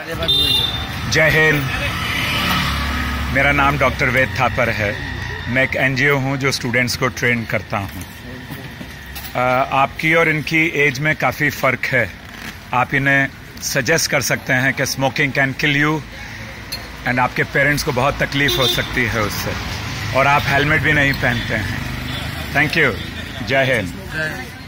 जय हिंद। मेरा नाम डॉक्टर वेद थापर है। मैं एक एनजीओ हूं जो स्टूडेंट्स को ट्रेन करता हूं। आपकी और इनकी एज में काफ़ी फ़र्क है। आप इन्हें सजेस्ट कर सकते हैं कि smoking can kill you and आपके पेरेंट्स को बहुत तकलीफ हो सकती है उससे, और आप हेलमेट भी नहीं पहनते हैं। Thank you. जय हिंद।